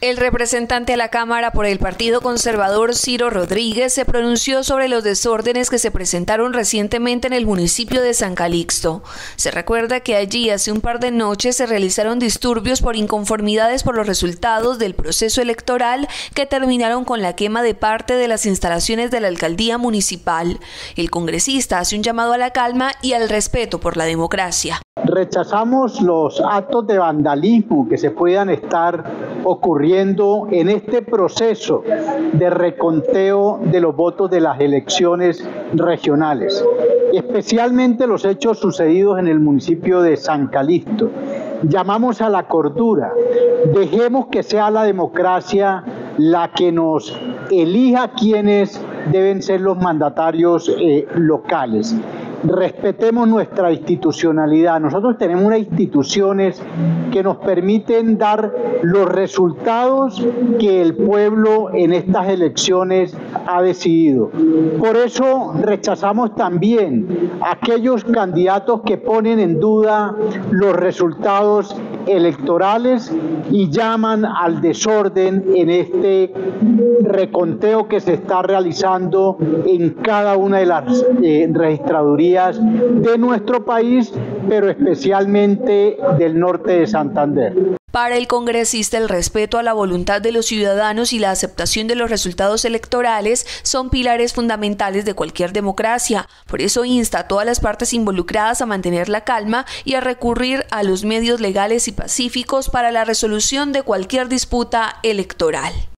El representante a la Cámara por el Partido Conservador, Ciro Rodríguez, se pronunció sobre los desórdenes que se presentaron recientemente en el municipio de San Calixto. Se recuerda que allí hace un par de noches se realizaron disturbios por inconformidades por los resultados del proceso electoral que terminaron con la quema de parte de las instalaciones de la alcaldía municipal. El congresista hace un llamado a la calma y al respeto por la democracia. Rechazamos los actos de vandalismo que se puedan estar ocurriendo en este proceso de reconteo de los votos de las elecciones regionales, especialmente los hechos sucedidos en el municipio de San Calixto. Llamamos a la cordura, dejemos que sea la democracia la que nos elija quiénes deben ser los mandatarios locales. Respetemos nuestra institucionalidad. Nosotros tenemos unas instituciones que nos permiten dar los resultados que el pueblo en estas elecciones ha decidido. Por eso rechazamos también a aquellos candidatos que ponen en duda los resultados electorales y llaman al desorden en este reconteo que se está realizando en cada una de las registradurías de nuestro país, pero especialmente del norte de Santander. Para el congresista, el respeto a la voluntad de los ciudadanos y la aceptación de los resultados electorales son pilares fundamentales de cualquier democracia. Por eso insta a todas las partes involucradas a mantener la calma y a recurrir a los medios legales y pacíficos para la resolución de cualquier disputa electoral.